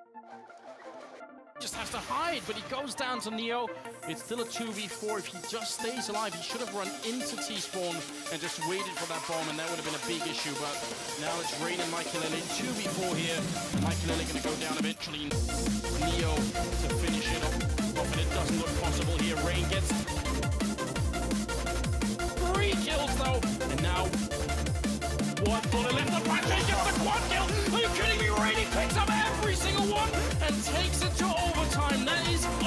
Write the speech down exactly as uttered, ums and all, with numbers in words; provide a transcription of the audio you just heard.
Just has to hide, but he goes down to Neo. It's still a two v four. If he just stays alive, he should have run into T-Spawn and just waited for that bomb, and that would have been a big issue. But now it's Rain and Michaelele, two v four here. Michaelele going to go down eventually. Neo to finish it off, and it doesn't look possible here. Rain gets three kills though, and now one bullet left. The Patrick gets the quad kill. Are you kidding me? Rain, he picks up every single one and takes it to overtime. That is